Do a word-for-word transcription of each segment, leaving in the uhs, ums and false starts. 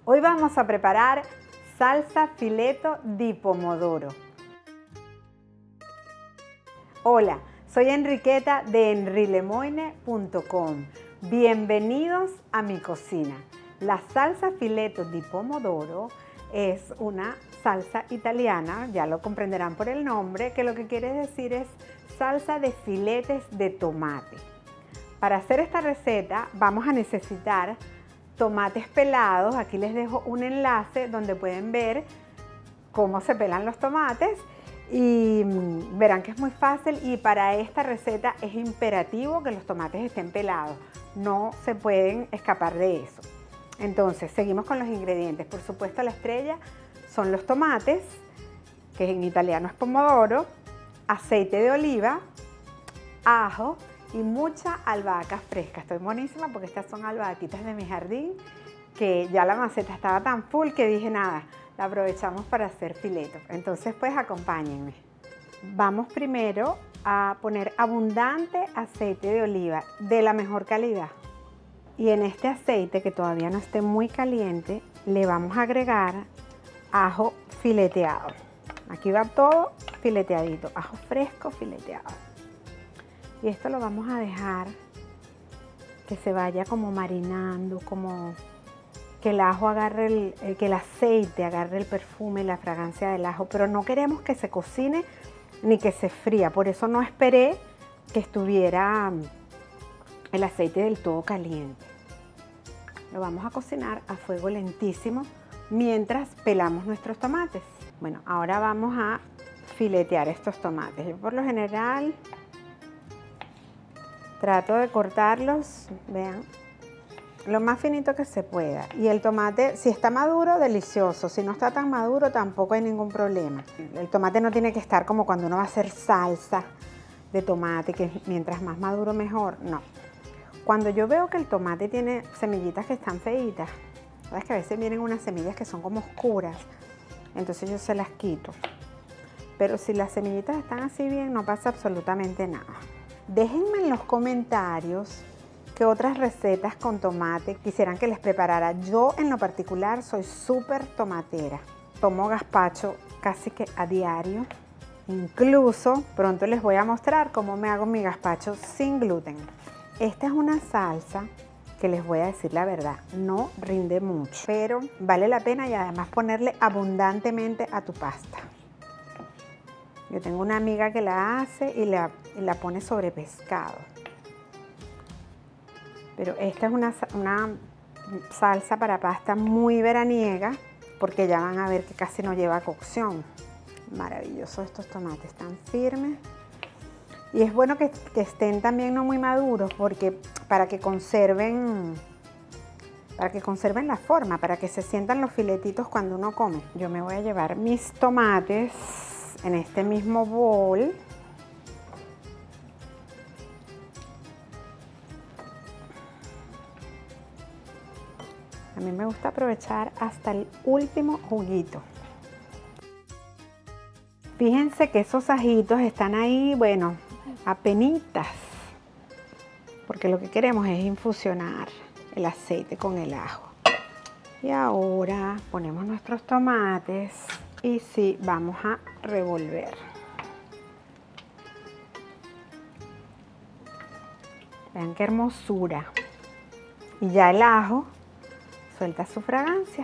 Hoy vamos a preparar salsa fileto di pomodoro. Hola, soy Enriqueta de enrilemoine punto com. Bienvenidos a mi cocina. La salsa fileto di pomodoro es una salsa italiana, ya lo comprenderán por el nombre, que lo que quiere decir es salsa de filetes de tomate. Para hacer esta receta vamos a necesitar tomates pelados. Aquí les dejo un enlace donde pueden ver cómo se pelan los tomates y verán que es muy fácil, y para esta receta es imperativo que los tomates estén pelados, no se pueden escapar de eso. Entonces seguimos con los ingredientes. Por supuesto, la estrella son los tomates, que en italiano es pomodoro, aceite de oliva, ajo y mucha albahaca fresca. Estoy buenísima porque estas son albahaquitas de mi jardín, que ya la maceta estaba tan full que dije nada, la aprovechamos para hacer filetos. Entonces pues acompáñenme. Vamos primero a poner abundante aceite de oliva de la mejor calidad. Y en este aceite, que todavía no esté muy caliente, le vamos a agregar ajo fileteado. Aquí va todo fileteadito, ajo fresco fileteado. Y esto lo vamos a dejar que se vaya como marinando, como que el ajo agarre, el, que el aceite agarre el perfume y la fragancia del ajo, pero no queremos que se cocine ni que se fría. Por eso no esperé que estuviera el aceite del todo caliente. Lo vamos a cocinar a fuego lentísimo mientras pelamos nuestros tomates. Bueno, ahora vamos a filetear estos tomates. Yo por lo general trato de cortarlos, vean, lo más finito que se pueda. Y el tomate, si está maduro, delicioso. Si no está tan maduro, tampoco hay ningún problema. El tomate no tiene que estar como cuando uno va a hacer salsa de tomate, que mientras más maduro mejor. No. Cuando yo veo que el tomate tiene semillitas que están feitas, sabes que a veces vienen unas semillas que son como oscuras, entonces yo se las quito. Pero si las semillitas están así bien, no pasa absolutamente nada. Déjenme en los comentarios qué otras recetas con tomate quisieran que les preparara. Yo en lo particular soy súper tomatera. Tomo gazpacho casi que a diario. Incluso pronto les voy a mostrar cómo me hago mi gazpacho sin gluten. Esta es una salsa que, les voy a decir la verdad, no rinde mucho, pero vale la pena, y además ponerle abundantemente a tu pasta. Yo tengo una amiga que la hace y la, y la pone sobre pescado. Pero esta es una, una salsa para pasta muy veraniega, porque ya van a ver que casi no lleva cocción. Maravilloso estos tomates, están firmes. Y es bueno que, que estén también no muy maduros, porque para que conserven, para que conserven la forma, para que se sientan los filetitos cuando uno come. Yo me voy a llevar mis tomates en este mismo bol. A mí me gusta aprovechar hasta el último juguito. Fíjense que esos ajitos están ahí, bueno, apenitas, porque lo que queremos es infusionar el aceite con el ajo. Y ahora ponemos nuestros tomates y sí, vamos a revolver. Vean qué hermosura. Y ya el ajo suelta su fragancia.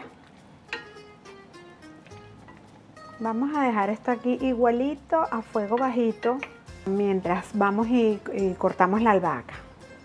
Vamos a dejar esto aquí igualito a fuego bajito mientras vamos y, y cortamos la albahaca.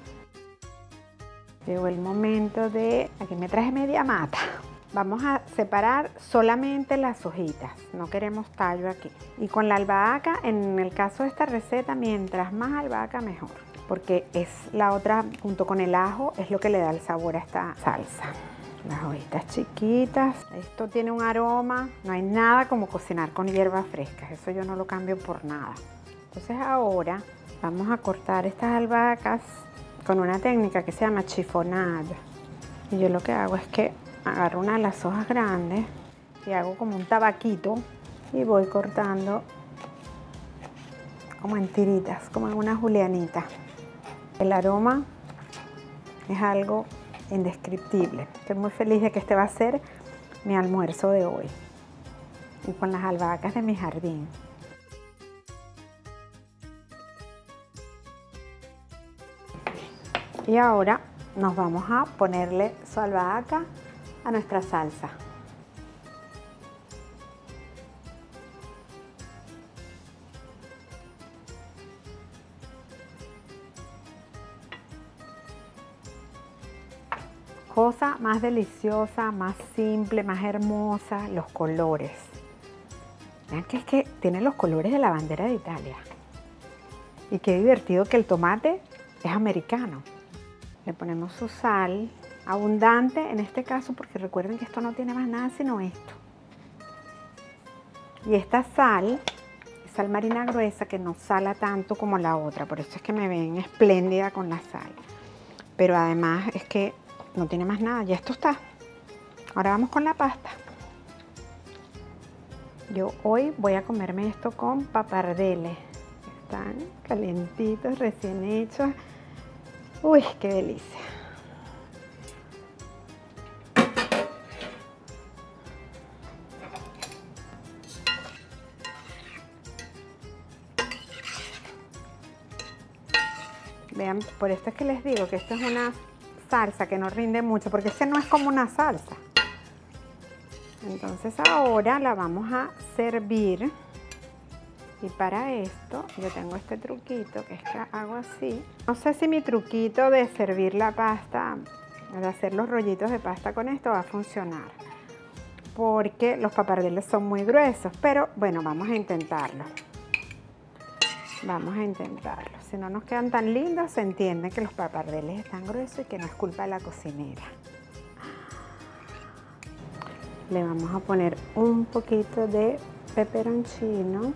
Llegó el momento de... Aquí me traje media mata. Vamos a separar solamente las hojitas, no queremos tallo aquí. Y con la albahaca, en el caso de esta receta, mientras más albahaca mejor, porque es la otra, junto con el ajo, es lo que le da el sabor a esta salsa. Las hojitas chiquitas, esto tiene un aroma, no hay nada como cocinar con hierbas frescas, eso yo no lo cambio por nada. Entonces ahora vamos a cortar estas albahacas con una técnica que se llama chiffonade. Y yo lo que hago es que agarro una de las hojas grandes y hago como un tabaquito y voy cortando como en tiritas, como en una julianita. El aroma es algo indescriptible. Estoy muy feliz de que este va a ser mi almuerzo de hoy. Y con las albahacas de mi jardín. Y ahora nos vamos a ponerle su albahaca a nuestra salsa. Cosa más deliciosa, más simple, más hermosa, los colores. Vean que es que tiene los colores de la bandera de Italia. Y qué divertido que el tomate es americano. Le ponemos su sal, abundante en este caso, porque recuerden que esto no tiene más nada sino esto. Y esta sal, sal marina gruesa, que no sala tanto como la otra, por eso es que me ven espléndida con la sal. Pero además es que no tiene más nada, ya esto está. Ahora vamos con la pasta. Yo hoy voy a comerme esto con papardeles. Están calentitos, recién hechos. Uy, qué delicia. Vean, por esto es que les digo que esto es una salsa que no rinde mucho, porque este no es como una salsa. Entonces ahora la vamos a servir. Y para esto yo tengo este truquito, que es que hago así. No sé si mi truquito de servir la pasta, de hacer los rollitos de pasta con esto va a funcionar, porque los papardeles son muy gruesos, pero bueno, vamos a intentarlo. Vamos a intentarlo. Si no nos quedan tan lindos, se entiende que los papardeles están gruesos y que no es culpa de la cocinera. Le vamos a poner un poquito de peperoncino.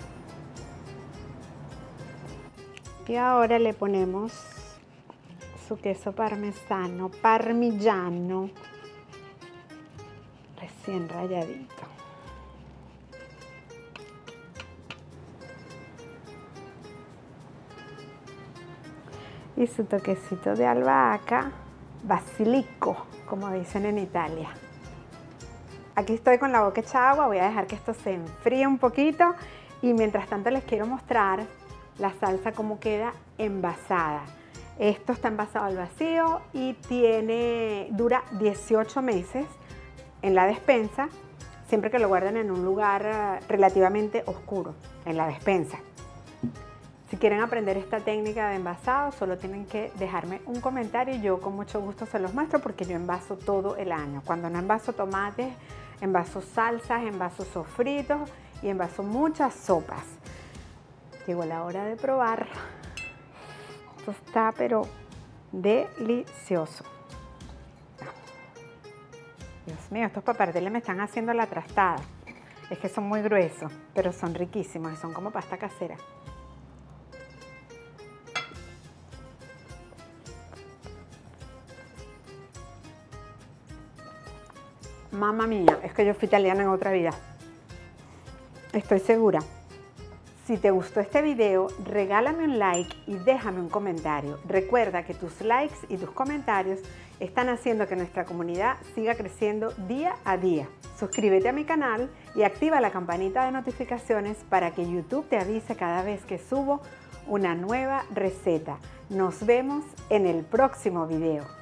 Y ahora le ponemos su queso parmesano, parmigiano, recién ralladito. Y su toquecito de albahaca, basilico, como dicen en Italia. Aquí estoy con la boca hecha agua, voy a dejar que esto se enfríe un poquito y mientras tanto les quiero mostrar la salsa como queda envasada. Esto está envasado al vacío y tiene, dura dieciocho meses en la despensa, siempre que lo guarden en un lugar relativamente oscuro, en la despensa. Si quieren aprender esta técnica de envasado, solo tienen que dejarme un comentario y yo con mucho gusto se los muestro, porque yo envaso todo el año. Cuando no envaso tomates, envaso salsas, envaso sofritos y envaso muchas sopas. Llegó la hora de probar. Esto está pero delicioso. Dios mío, estos papardeles me están haciendo la trastada. Es que son muy gruesos, pero son riquísimos y son como pasta casera. Mamma mía, es que yo fui italiana en otra vida. Estoy segura. Si te gustó este video, regálame un like y déjame un comentario. Recuerda que tus likes y tus comentarios están haciendo que nuestra comunidad siga creciendo día a día. Suscríbete a mi canal y activa la campanita de notificaciones para que YouTube te avise cada vez que subo una nueva receta. Nos vemos en el próximo video.